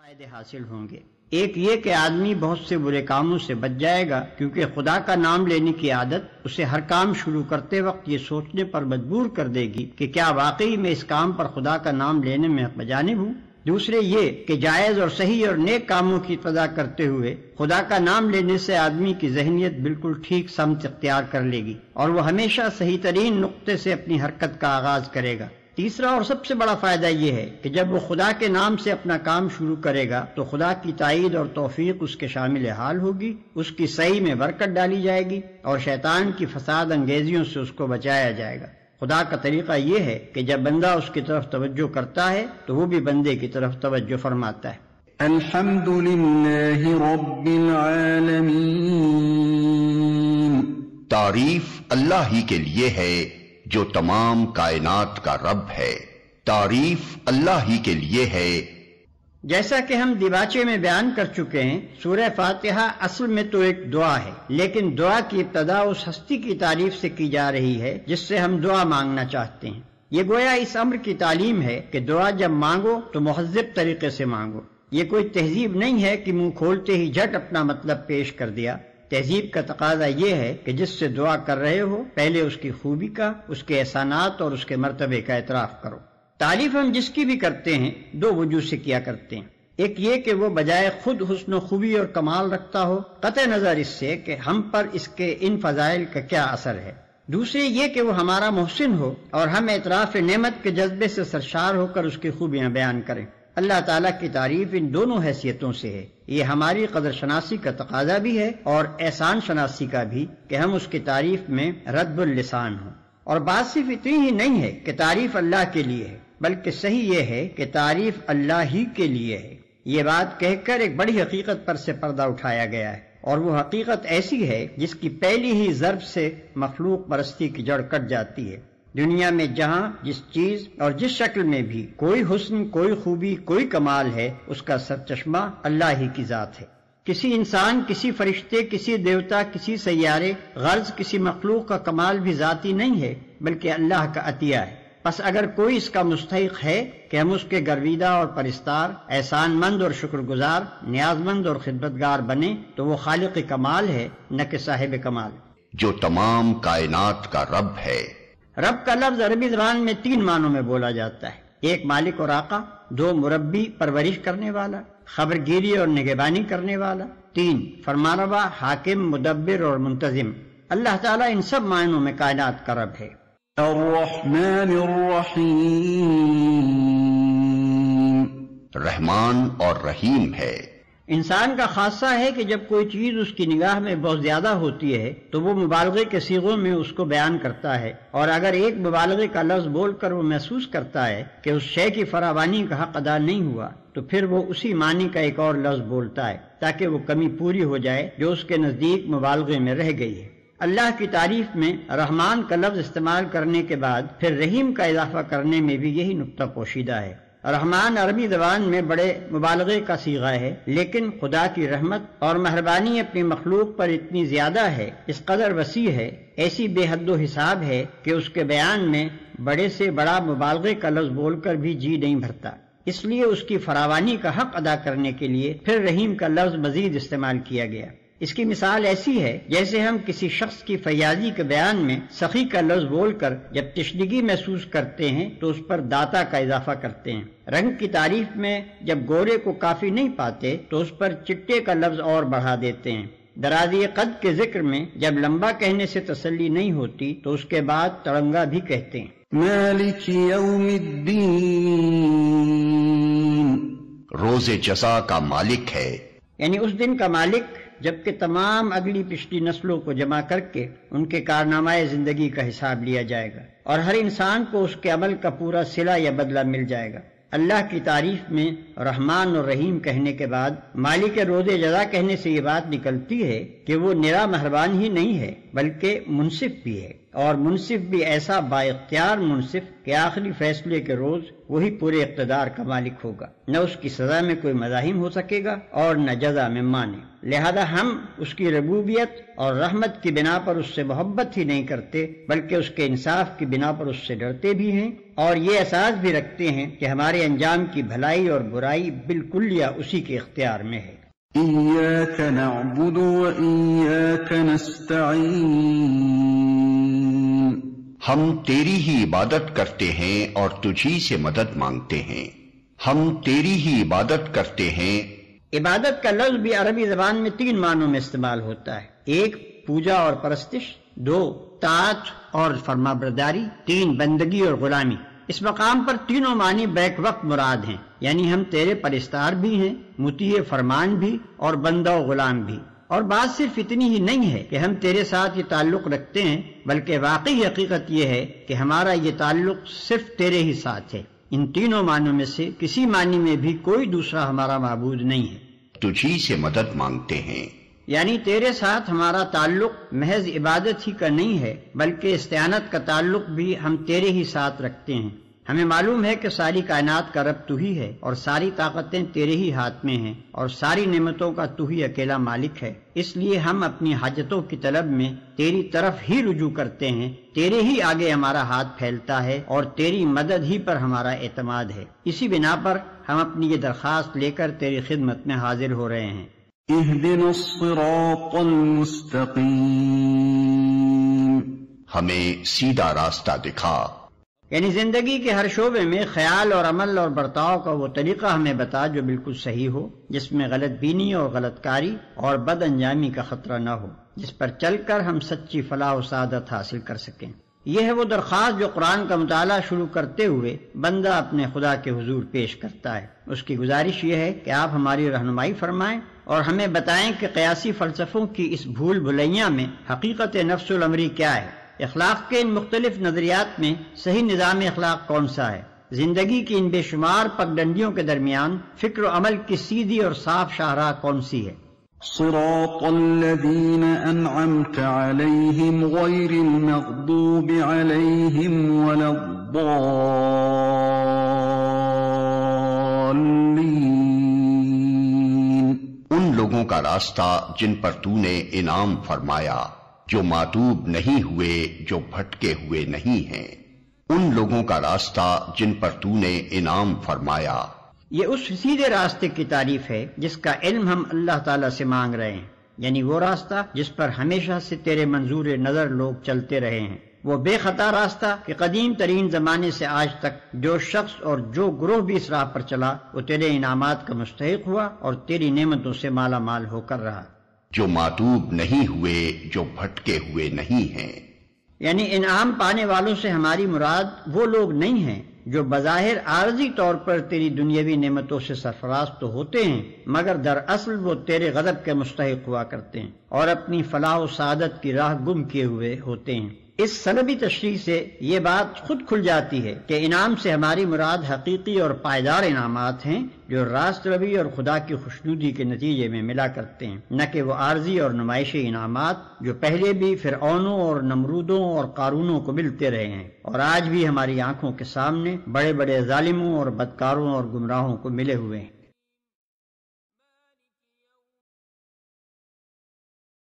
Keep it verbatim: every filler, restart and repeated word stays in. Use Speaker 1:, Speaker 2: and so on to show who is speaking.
Speaker 1: فائدے حاصل ہوں گے۔ ایک یہ کہ آدمی بہت سے برے کاموں سے بچ جائے گا، کیونکہ خدا کا نام لینے کی عادت اسے ہر کام شروع کرتے وقت یہ سوچنے پر مجبور کر دے گی کہ کیا واقعی میں اس کام پر خدا کا نام لینے میں حق بجانب ہوں۔ دوسرے یہ کہ جائز اور صحیح اور نیک کاموں کی ابتدا کرتے ہوئے خدا کا نام لینے سے آدمی کی ذہنیت بالکل ٹھیک سمت اختیار کر لے گی اور وہ ہمیشہ صحیح ترین نقطے سے اپنی حرکت کا آغاز کرے گا۔ تیسرا اور سب سے بڑا فائدہ یہ ہے کہ جب وہ خدا کے نام سے اپنا کام شروع کرے گا تو خدا کی تائید اور توفیق اس کے شامل حال ہوگی، اس کی صحیح میں برکت ڈالی جائے گی اور شیطان کی فساد انگیزیوں سے اس کو بچایا جائے گا۔ خدا کا طریقہ یہ ہے کہ جب بندہ اس کی طرف توجہ کرتا ہے تو وہ بھی بندے کی طرف توجہ فرماتا ہے۔
Speaker 2: الحمد للہ رب العالمین،
Speaker 3: تعریف اللہ ہی کے لیے ہے جو تمام کائنات کا رب ہے، تعریف اللہ ہی کے لیے ہے۔
Speaker 1: جیسا کہ ہم دیباچے میں بیان کر چکے ہیں، سورہ فاتحہ اصل میں تو ایک دعا ہے، لیکن دعا کی ابتدا اس ہستی کی تعریف سے کی جا رہی ہے جس سے ہم دعا مانگنا چاہتے ہیں۔ یہ گویا اس امر کی تعلیم ہے کہ دعا جب مانگو تو مہذب طریقے سے مانگو۔ یہ کوئی تہذیب نہیں ہے کہ منہ کھولتے ہی جھٹ اپنا مطلب پیش کر دیا۔ تہذیب کا تقاضا یہ ہے کہ جس سے دعا کر رہے ہو پہلے اس کی خوبی کا، اس کے احسانات اور اس کے مرتبے کا اعتراف کرو۔ تعریف ہم جس کی بھی کرتے ہیں دو وجہ سے کیا کرتے ہیں۔ ایک یہ کہ وہ بجائے خود حسن و خوبی اور کمال رکھتا ہو، قطع نظر اس سے کہ ہم پر اس کے ان فضائل کا کیا اثر ہے۔ دوسرے یہ کہ وہ ہمارا محسن ہو اور ہم اعتراف نعمت کے جذبے سے سرشار ہو کر اس کی خوبیاں بیان کریں۔ اللہ تعالیٰ کی تعریف ان دونوں حیثیتوں سے ہے۔ یہ ہماری قدر شناسی کا تقاضا بھی ہے اور احسان شناسی کا بھی کہ ہم اس کی تعریف میں رد اللسان ہوں۔ اور بات صرف اتنی ہی نہیں ہے کہ تعریف اللہ کے لیے ہے، بلکہ صحیح یہ ہے کہ تعریف اللہ ہی کے لیے ہے۔ یہ بات کہہ کر ایک بڑی حقیقت پر سے پردہ اٹھایا گیا ہے، اور وہ حقیقت ایسی ہے جس کی پہلی ہی ضرب سے مخلوق پرستی کی جڑ کٹ جاتی ہے۔ دنیا میں جہاں جس چیز اور جس شکل میں بھی کوئی حسن، کوئی خوبی، کوئی کمال ہے، اس کا سرچشمہ اللہ ہی کی ذات ہے۔ کسی انسان، کسی فرشتے، کسی دیوتا، کسی سیارے، غرض کسی مخلوق کا کمال بھی ذاتی نہیں ہے بلکہ اللہ کا عطیہ ہے۔ پس اگر کوئی اس کا مستحق ہے کہ ہم اس کے گرویدہ اور پرستار، احسان مند اور شکر گزار، نیاز مند اور خدمتگار بنیں تو وہ خالق کمال ہے، نہ کہ صاحب کمال،
Speaker 3: جو تمام کائنات کا رب ہے۔
Speaker 1: رب کا لفظ عربی زبان میں تین معنوں میں بولا جاتا ہے۔ ایک مالک اور آقا، دو مربی پرورش کرنے والا، خبر گیری اور نگہبانی کرنے والا، تین فرمانروا، حاکم، مدبر اور منتظم۔ اللہ تعالیٰ ان سب معنوں میں کائنات کا رب ہے۔
Speaker 2: الرحمن الرحیم،
Speaker 3: رحمان اور رحیم ہے۔
Speaker 1: انسان کا خاصہ ہے کہ جب کوئی چیز اس کی نگاہ میں بہت زیادہ ہوتی ہے تو وہ مبالغے کے صیغوں میں اس کو بیان کرتا ہے، اور اگر ایک مبالغے کا لفظ بول کر وہ محسوس کرتا ہے کہ اس شے کی فراوانی کا حق ادا نہیں ہوا تو پھر وہ اسی معنی کا ایک اور لفظ بولتا ہے تاکہ وہ کمی پوری ہو جائے جو اس کے نزدیک مبالغے میں رہ گئی ہے۔ اللہ کی تعریف میں رحمان کا لفظ استعمال کرنے کے بعد پھر رحیم کا اضافہ کرنے میں بھی یہی نقطہ پوشیدہ ہے۔ رحمان عربی زبان میں بڑے مبالغے کا صیغہ ہے، لیکن خدا کی رحمت اور مہربانی اپنی مخلوق پر اتنی زیادہ ہے، اس قدر وسیع ہے، ایسی بے حد و حساب ہے کہ اس کے بیان میں بڑے سے بڑا مبالغے کا لفظ بول کر بھی جی نہیں بھرتا۔ اس لیے اس کی فراوانی کا حق ادا کرنے کے لیے پھر رحیم کا لفظ مزید استعمال کیا گیا۔ اس کی مثال ایسی ہے جیسے ہم کسی شخص کی فیاضی کے بیان میں سخی کا لفظ بول کر جب تشنگی محسوس کرتے ہیں تو اس پر داتا کا اضافہ کرتے ہیں۔ رنگ کی تعریف میں جب گورے کو کافی نہیں پاتے تو اس پر چٹے کا لفظ اور بڑھا دیتے ہیں۔ درازی قد کے ذکر میں جب لمبا کہنے سے تسلی نہیں ہوتی تو اس کے بعد تڑنگا بھی کہتے ہیں۔
Speaker 2: مالک یوم الدین،
Speaker 3: روز جزا کا مالک ہے،
Speaker 1: یعنی اس دن کا مالک جبکہ تمام اگلی پچھلی نسلوں کو جمع کر کے ان کے کارنامہ زندگی کا حساب لیا جائے گا اور ہر انسان کو اس کے عمل کا پورا صلہ یا بدلہ مل جائے گا۔ اللہ کی تعریف میں رحمان اور رحیم کہنے کے بعد مالک روز جزا کہنے سے یہ بات نکلتی ہے کہ وہ نرا مہربان ہی نہیں ہے بلکہ منصف بھی ہے۔ اور منصف بھی ایسا با اختیار منصف کہ آخری فیصلے کے روز وہی پورے اقتدار کا مالک ہوگا، نہ اس کی سزا میں کوئی مزاحم ہو سکے گا اور نہ جزا میں مانے۔ لہذا ہم اس کی ربوبیت اور رحمت کی بنا پر اس سے محبت ہی نہیں کرتے بلکہ اس کے انصاف کی بنا پر اس سے ڈرتے بھی ہیں، اور یہ احساس بھی رکھتے ہیں کہ ہمارے انجام کی بھلائی اور برائی بالکلیہ اسی کے اختیار میں ہے۔
Speaker 2: إياك نعبد وإياك نستعين
Speaker 3: ہم تیری ہی عبادت کرتے ہیں اور تجھی سے مدد مانگتے ہیں۔ ہم تیری ہی عبادت کرتے ہیں۔
Speaker 1: عبادت کا لفظ بھی عربی زبان میں تین معنوں میں استعمال ہوتا ہے، ایک پوجا اور پرستش، دو طاعت اور فرما برداری، تین بندگی اور غلامی۔ اس مقام پر تینوں معنی بیک وقت مراد ہیں، یعنی ہم تیرے پرستار بھی ہیں، مطیع فرمان بھی اور بندہ و غلام بھی۔ اور بات صرف اتنی ہی نہیں ہے کہ ہم تیرے ساتھ یہ تعلق رکھتے ہیں، بلکہ واقعی حقیقت یہ ہے کہ ہمارا یہ تعلق صرف تیرے ہی ساتھ ہے۔ ان تینوں معنوں میں سے کسی معنی میں بھی کوئی دوسرا ہمارا معبود نہیں ہے۔
Speaker 3: تجھی سے مدد مانگتے ہیں،
Speaker 1: یعنی تیرے ساتھ ہمارا تعلق محض عبادت ہی کا نہیں ہے بلکہ استعانت کا تعلق بھی ہم تیرے ہی ساتھ رکھتے ہیں۔ ہمیں معلوم ہے کہ ساری کائنات کا رب تو ہی ہے اور ساری طاقتیں تیرے ہی ہاتھ میں ہیں اور ساری نعمتوں کا تو ہی اکیلا مالک ہے، اس لیے ہم اپنی حاجتوں کی طلب میں تیری طرف ہی رجوع کرتے ہیں، تیرے ہی آگے ہمارا ہاتھ پھیلتا ہے اور تیری مدد ہی پر ہمارا اعتماد ہے۔ اسی بنا پر ہم اپنی یہ درخواست لے کر تیری خدمت میں حاضر ہو رہے ہیں۔
Speaker 2: اهدنا الصراط المستقيم
Speaker 3: ہمیں سیدھا راستہ دکھا۔
Speaker 1: یعنی زندگی کے ہر شعبے میں خیال اور عمل اور برتاؤ کا وہ طریقہ ہمیں بتا جو بالکل صحیح ہو، جس میں غلط بینی اور غلط کاری اور بد انجامی کا خطرہ نہ ہو، جس پر چل کر ہم سچی فلاح و سعادت حاصل کر سکیں۔ یہ ہے وہ درخواست جو قرآن کا مطالعہ شروع کرتے ہوئے بندہ اپنے خدا کے حضور پیش کرتا ہے۔ اس کی گزارش یہ ہے کہ آپ ہماری رہنمائی فرمائیں اور ہمیں بتائیں کہ قیاسی فلسفوں کی اس بھول بھلیاں میں حقیقت نفس الامری کیا ہے، اخلاق کے ان مختلف نظریات میں صحیح نظام اخلاق کون سا ہے، زندگی کی ان بے شمار پگڈنڈیوں کے درمیان فکر و عمل کی سیدھی اور صاف شاہراہ کون سی ہے۔
Speaker 2: صراط الذين أنعمت عليهم غير المغضوب عليهم ولا الضالين
Speaker 3: ان لوگوں کا راستہ جن پر تو نے انعام فرمایا، جو ماتوب نہیں ہوئے، جو بھٹکے ہوئے نہیں ہیں۔ ان لوگوں کا راستہ جن پر تو نے انعام فرمایا۔
Speaker 1: یہ اس سیدھے راستے کی تعریف ہے جس کا علم ہم اللہ تعالیٰ سے مانگ رہے ہیں، یعنی وہ راستہ جس پر ہمیشہ سے تیرے منظور نظر لوگ چلتے رہے ہیں، وہ بے خطا راستہ کہ قدیم ترین زمانے سے آج تک جو شخص اور جو گروہ بھی اس راہ پر چلا وہ تیرے انعامات کا مستحق ہوا اور تیری نعمتوں سے مالا مال ہو کر رہا۔
Speaker 3: جو ماتوب نہیں ہوئے، جو بھٹکے ہوئے نہیں ہیں۔
Speaker 1: یعنی انعام پانے والوں سے ہماری مراد وہ لوگ نہیں ہیں جو بظاہر عارضی طور پر تیری دنیاوی نعمتوں سے سرفراز تو ہوتے ہیں مگر دراصل وہ تیرے غضب کے مستحق ہوا کرتے ہیں اور اپنی فلاح و سعادت کی راہ گم کیے ہوئے ہوتے ہیں۔ اس سلبی تشریح سے یہ بات خود کھل جاتی ہے کہ انعام سے ہماری مراد حقیقی اور پائیدار انعامات ہیں جو راست روی اور خدا کی خوشنودی کے نتیجے میں ملا کرتے ہیں، نہ کہ وہ عارضی اور نمائشی انعامات جو پہلے بھی فرعونوں اور نمرودوں اور قارونوں کو ملتے رہے ہیں اور آج بھی ہماری آنکھوں کے سامنے بڑے بڑے ظالموں اور بدکاروں اور گمراہوں کو ملے ہوئے ہیں۔